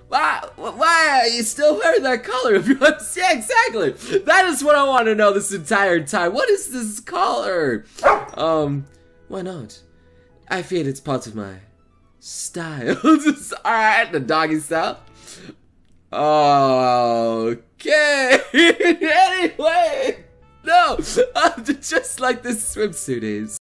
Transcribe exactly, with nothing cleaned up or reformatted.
Why, why are you still wearing that collar? Yeah, exactly. That is what I want to know this entire time. What is this collar? Um, why not? I feel it's part of my style. Alright, the doggy style. Okay. Anyway, no, just like this swimsuit is.